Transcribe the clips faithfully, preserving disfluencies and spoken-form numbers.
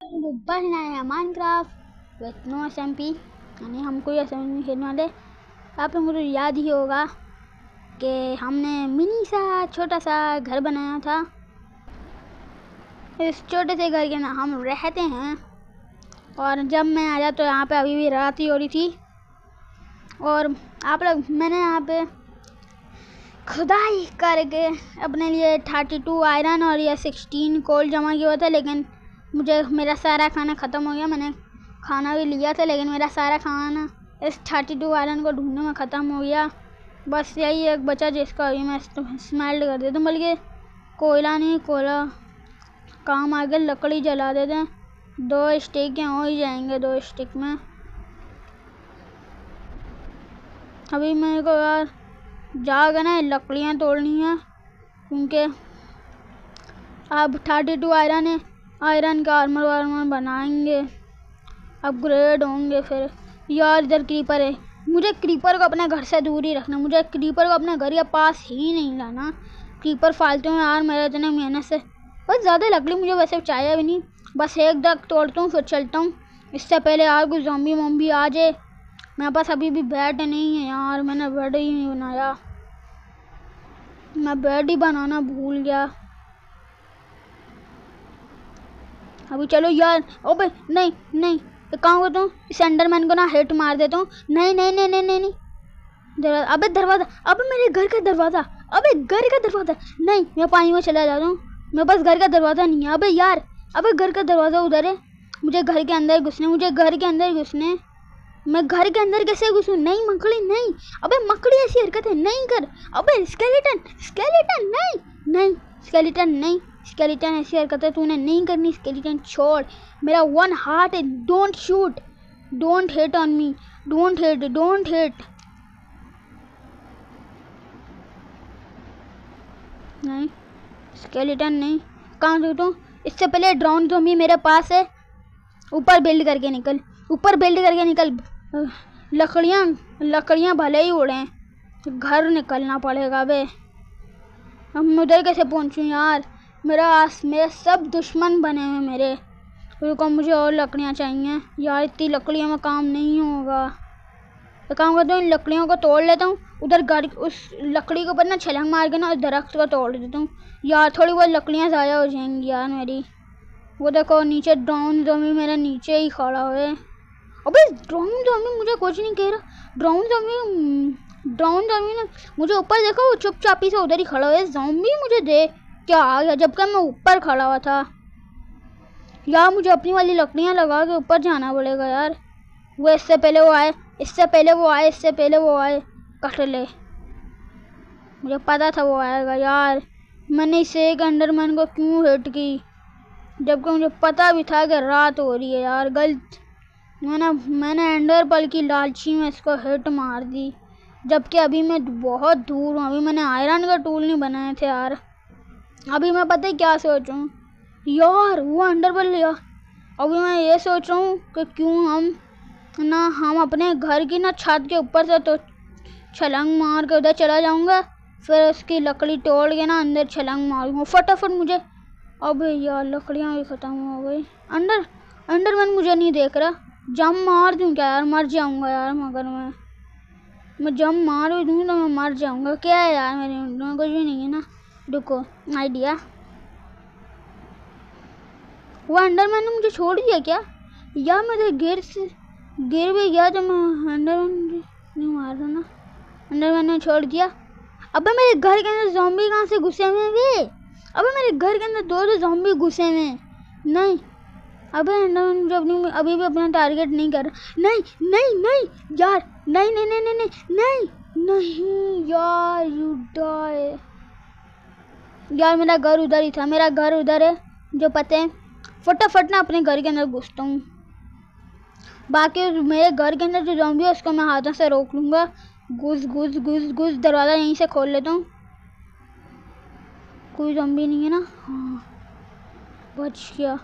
बढ़ना है Minecraft with no S M P, यानी हम कोई एस एम पी नहीं खेलने वाले। आप लोगों को तो याद ही होगा कि हमने मिनी सा छोटा सा घर बनाया था। इस छोटे से घर के ना हम रहते हैं, और जब मैं आया तो यहाँ पे अभी भी रात ही हो रही थी। और आप लोग मैंने यहाँ पे खुदाई करके अपने लिए थर्टी टू आयरन और ये सिक्सटीन कोल जमा किया था, लेकिन मुझे मेरा सारा खाना ख़त्म हो गया। मैंने खाना भी लिया था लेकिन मेरा सारा खाना इस थर्टी टू आयरन को ढूंढने में ख़त्म हो गया। बस यही एक बचा जिसका अभी मैं स्मेल्ट कर देता हूँ, बल्कि कोयला नहीं कोयला काम आ गया। लकड़ी जला देते हैं, दो स्टिक हो ही जाएंगे दो स्टिक में। अभी मेरे को यार जाकर ना लकड़ियाँ तोड़नी है, क्योंकि अब थर्टी टू आयरन है। आयरन का आर्मर वार्मर बनाएंगे, अपग्रेड होंगे फिर। यार इधर क्रीपर है, मुझे क्रीपर को अपने घर से दूर ही रखना। मुझे क्रीपर को अपने घर के पास ही नहीं लाना। क्रीपर फालतू में यार मेरे इतने मेहनत से, बस ज़्यादा लकड़ी मुझे वैसे चाहिए भी नहीं। बस एक दग तोड़ता हूँ फिर चलता हूँ, इससे पहले यार कुछ ज़ॉम्बी वॉम्बी आ जाए। मेरे पास अभी भी बेड नहीं है यार, मैंने बेड ही नहीं बनाया। मैं बेड ही बनाना भूल गया। अभी चलो यार, ओबे नहीं नहीं, एक काम करता हूँ, इस एंडरमैन को ना हिट मार देता हूँ। नहीं नहीं नहीं नहीं नहीं, नहीं। दरवाजा, अबे दरवाजा, अबे मेरे घर का दरवाजा, अबे घर का दरवाजा। नहीं, मैं पानी में चला जाता हूँ, मेरे पास घर का दरवाजा नहीं है। अबे यार, अबे घर का दरवाजा उधर है, मुझे घर के अंदर घुसने मुझे घर के अंदर घुसने मैं घर के अंदर कैसे घुसूँ? नहीं मकड़ी नहीं, अबे मकड़ी ऐसी हरकतें नहीं कर। अबे स्केलेटन स्केलेटन नहीं नहीं स्केलेटन नहीं स्केलेटन ऐसी हरकतें तूने नहीं करनी। स्केलेटन छोड़, मेरा वन हार्ट है। Don't shoot, don't hit on me, don't hit don't hit. नहीं स्केलेटन नहीं, कहाँ देखता हूँ। इससे पहले ड्रोन ज़ॉम्बी मेरे पास है। ऊपर बिल्ड करके निकल, ऊपर बिल्ड करके निकल। लकड़ियाँ लकड़ियाँ भले ही उड़ें, घर निकलना पड़ेगा बे। अब मैं उधर कैसे पहुँचूँ यार? मेरा आस मेरे सब दुश्मन बने हुए मेरे। रुको, मुझे और लकड़ियाँ चाहिए यार, इतनी लकड़ियों में काम नहीं होगा। तो काम करता हूँ, इन लकड़ियों को तोड़ लेता हूँ। उधर गाड़ी उस लकड़ी के ऊपर ना छलांग मार के ना उस दरख्त को तोड़ देता हूँ यार। थोड़ी बहुत लकड़ियाँ ज़ाया हो जाएंगी यार मेरी। वो देखो नीचे ड्रोन ज़ॉम्बी मेरे नीचे ही खड़ा हुए। अबे ड्रोन ज़ॉम्बी मुझे कुछ नहीं कह रहा। ड्रोन ज़ॉम्बी ड्रोन ज़ॉम्बी ने मुझे ऊपर देखा, वो चुपचापी से उधर ही खड़ा हुआ है। ज़ॉम्बी मुझे देख क्या आ गया, जबकि मैं ऊपर खड़ा हुआ था। यार मुझे अपनी वाली लकड़ियाँ लगा के ऊपर जाना पड़ेगा यार। वो इससे पहले वो आए इससे पहले वो आए इससे पहले वो आए कट ले। मुझे पता था वो आएगा यार। मैंने इसे एक अंडरमैन को क्यों हिट की, जबकि मुझे पता भी था कि रात हो रही है यार। गलत मैंने मैंने एंडर पल की लालची में इसको हिट मार दी, जबकि अभी मैं बहुत दूर हूँ। अभी मैंने आयरन का टूल नहीं बनाए थे यार। अभी मैं पता है क्या सोचूं यार, वो अंडर पल लिया। अभी मैं ये सोच रहा हूँ कि क्यों हम ना हम अपने घर की ना छत के ऊपर से तो छलांग मार के उधर चला जाऊँगा, फिर उसकी लकड़ी तोड़ के ना अंदर छलांग मारूंगा फटाफट। मुझे अबे यार लकड़ियाँ भी ख़त्म हो गई। अंडर अंडरमैन मुझे नहीं देख रहा। जम मार दूँ क्या यार? मर जाऊँगा यार, मगर मैं मैं जम मार भी दूँ तो मैं मर जाऊँगा। क्या है यार मेरे में कुछ भी नहीं है ना। रुको, आइडिया। वो अंडरमैन ने मुझे छोड़ दिया क्या? या मेरे गिर से गिर भी गया तो मैं अंडरमैन नहीं मार रहा ना। अंडरमैन ने छोड़ दिया। अबे मेरे घर के अंदर ज़ॉम्बी कहाँ से घुसे हुए हैं वे? अबे मेरे घर के अंदर दो दो ज़ॉम्बी घुसे हुए हैं। नहीं अबे अंडरमैन मुझे अपनी अभी भी अपना टारगेट नहीं कर रहा। नहीं नहीं नहीं यार, नहीं नहीं नहीं नहीं नहीं नहीं यार, यू डाई यार। मेरा घर उधर ही था, मेरा घर उधर है जो पता है। फटाफट ना अपने घर के अंदर घुसता हूँ। बाकी मेरे घर के अंदर जो ज़ॉम्बी है उसको मैं हाथों से रोक लूँगा। घुस घुस घुस घुस दरवाज़ा यहीं से खोल लेता हूँ। कोई ज़ॉम्बी नहीं है ना? हाँ बच गया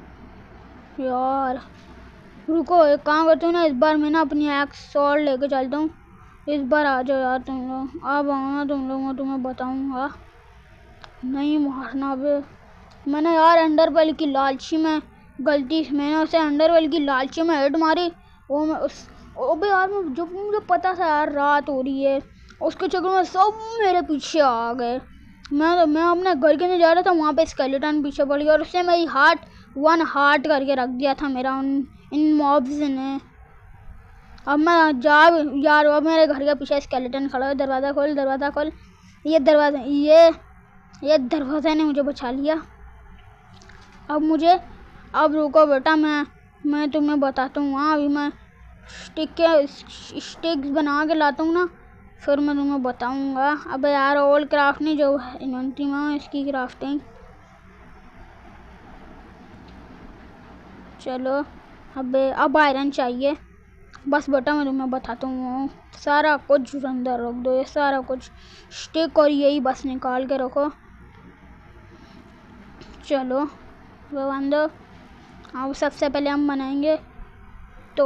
यार। रुको, एक काम करते हो ना, इस बार मैं ना अपनी एक्स सॉर्ड लेके चलता हूँ। इस बार आ जाओ यार तुम लोग, अब आओ ना तुम लोग, मैं तुम्हें बताऊँगा। नहीं मारना बे। मैंने यार अंडर पल की लालची में गलती से मैंने उसे अंडरवर्ल्ड की लालची में हेड मारी। वो मैं उस अबे यार मैं जब मुझे पता था यार रात हो रही है, उसके चक्कर में सब मेरे पीछे आ गए। मैं मैं अपने घर के अंदर जा रहा था, वहाँ पे स्केलेटन पीछे पड़ गया और उसने मेरी हार्ट वन हार्ट करके रख दिया था मेरा उन इन मॉब्स ने। अब मैं जा यार अब मेरे घर के पीछे स्केलेटन खड़ा है। दरवाज़ा खोल दरवाज़ा खोल। ये दरवाज़ा ये ये दरवाज़ा ने मुझे बचा लिया। अब मुझे अब रुको बेटा, मैं मैं तुम्हें बताता हूँ। हाँ अभी मैं स्टिक के स्टिक्स बना के लाता हूँ ना, फिर मैं तुम्हें बताऊँगा। अब यार ओल्ड क्राफ्ट नहीं जो इन्वेंट्री में इसकी क्राफ्टिंग। चलो अब अब आयरन चाहिए। बस बेटा मैं तुम्हें बताता हूँ, सारा कुछ अंदर रख दो, ये सारा कुछ स्टिक और यही बस निकाल के रखो। चलो वो बंदो, अब सबसे पहले हम बनाएंगे तो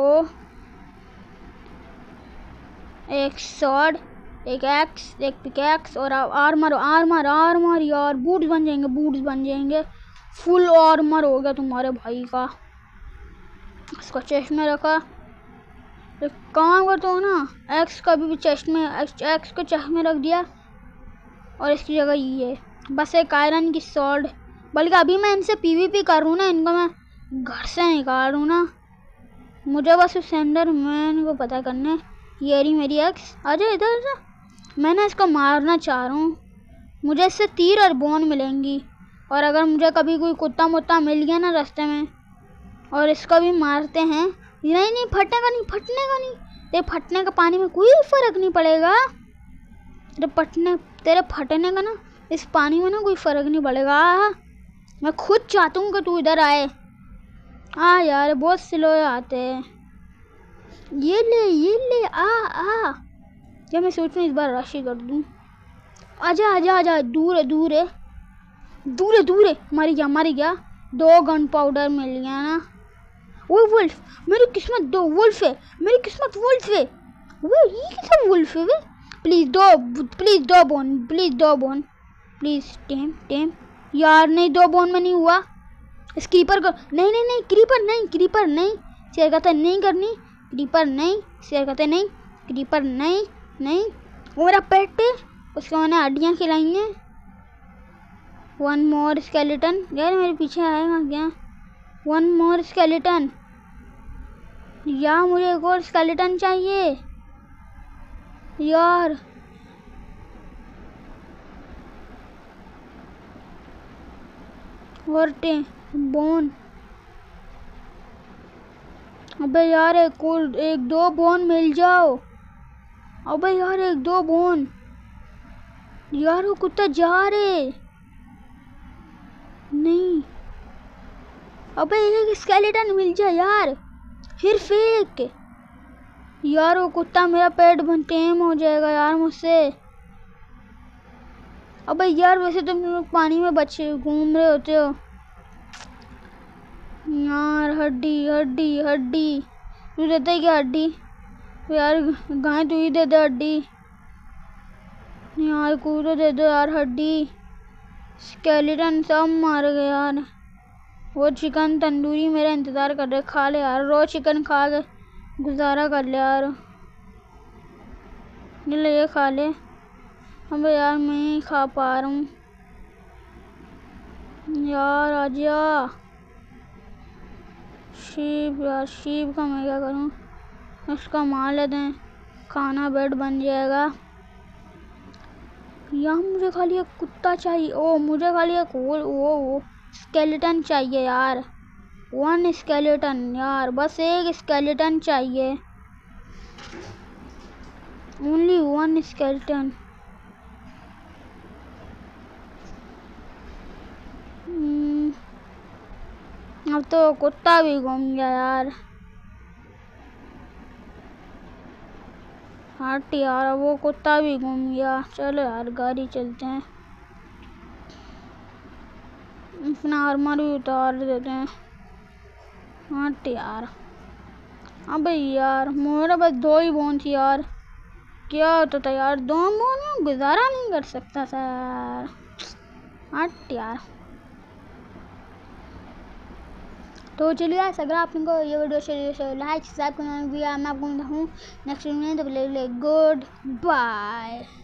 एक स्वॉर्ड, एक एक्स, एक पिकैक्स और आर्मर आर्मर आर्मर यार बूट्स बन जाएंगे, बूट्स बन जाएंगे। फुल आर्मर हो गया तुम्हारे भाई का। इसको चेस्ट में रखा। एक काम करता हूँ ना, एक्स का भी चेस्ट में एक्स, एक्स को चेस्ट में रख दिया और इसकी जगह ये बस एक आयरन की स्वॉर्ड। बल्कि अभी मैं इनसे पीवीपी करूँ ना, इनको मैं घर से निकालूँ ना, मुझे बस उस सेंडर मैन को पता करने। ये रही मेरी एक्स, आजा इधर जा। मैं ना इसको मारना चाह रहा हूँ, मुझे इससे तीर और बोन मिलेंगी। और अगर मुझे कभी कोई कुत्ता मुत्ता मिल गया ना रास्ते में और इसको भी मारते हैं, नहीं नहीं फटने का नहीं, फटने का नहीं, तेरे फटने का पानी में कोई फर्क नहीं पड़ेगा। तेरे फटने तेरे फटने का ना इस पानी में ना कोई फर्क नहीं पड़ेगा। मैं खुद चाहता हूँ कि तू इधर आए। आ यार बहुत स्लो आते हैं। ये ले ये ले आ आ क्या मैं सोच रहा हूँ इस बार राशि कर दूँ। आजा आजा आजा, दूर है दूर है दूर है दूर है। मर गया मर गया। दो गन पाउडर मिल गया ना। वो वुल्फ, मेरी किस्मत दो वुल्फ है, मेरी किस्मत वुल्फ है। वो ये किसका वुल्फ है वे? प्लीज दो प्लीज दो बोन, प्लीज दो बोन, प्लीज टेम टेम। यार नहीं दो बोन में नहीं हुआ। इस क्रीपर को नहीं नहीं नहीं क्रीपर नहीं क्रीपर नहीं शेयर कहते नहीं करनी, क्रीपर नहीं शेयर कहते नहीं, क्रीपर नहीं नहीं। वो मेरा पेट है, उसको मैंने हड्डियाँ खिलाई हैं। वन मोर स्केलेटन, यार मेरे पीछे आएगा क्या? वन मोर स्केलेटन, यार मुझे एक और स्केलेटन चाहिए यार। और टे बोन, अबे यार एक और एक दो बोन मिल जाओ। अबे यार एक दो बोन। यार वो कुत्ता जा रहे नहीं। अबे एक स्केलेटन मिल जाए यार, फिर फेंक। यार वो कुत्ता मेरा पेट बन टेम हो जाएगा यार मुझसे। अबे यार वैसे तुम लोग पानी में बचे घूम रहे होते हो यार। हड्डी हड्डी हड्डी, तू देता है क्या हड्डी? यार गाय तू ही दे दे हड्डी यार, कूदो दे दो यार हड्डी। स्केलेटन सब मार गए यार। वो चिकन तंदूरी मेरा इंतज़ार कर रहे, खा ले यार। रो चिकन खा के गुजारा कर ले यार। ये ले ये खा ले। अबे यार मैं ही खा पा रहा हूँ यार। आजा शीप यार, शीप का मैं क्या करूँ? उसका मार लेते हैं, खाना बेड बन जाएगा। यार मुझे खाली एक कुत्ता चाहिए। ओ मुझे खाली एक वो वो वो स्केलेटन चाहिए यार। वन स्केलेटन यार, बस एक स्केलेटन चाहिए। Only one skeleton. अब तो कुत्ता भी घूम गया यार। हट यार वो कुत्ता भी घूम गया। चलो यार गाड़ी चलते हैं, अपना आर्मर भी उतार देते हैं। हट यार। अबे यार मेरे पास दो ही बोन थी यार, क्या होता था यार? दो बोन में गुजारा नहीं कर सकता था यार। हट यार। तो चलिए गाइस, अगर आपको ये वीडियो चाहिए लाइक सब्सक्राइब करना भी, मैं आपको हूँ नेक्स्ट वीडियो में। तो गुड बाय।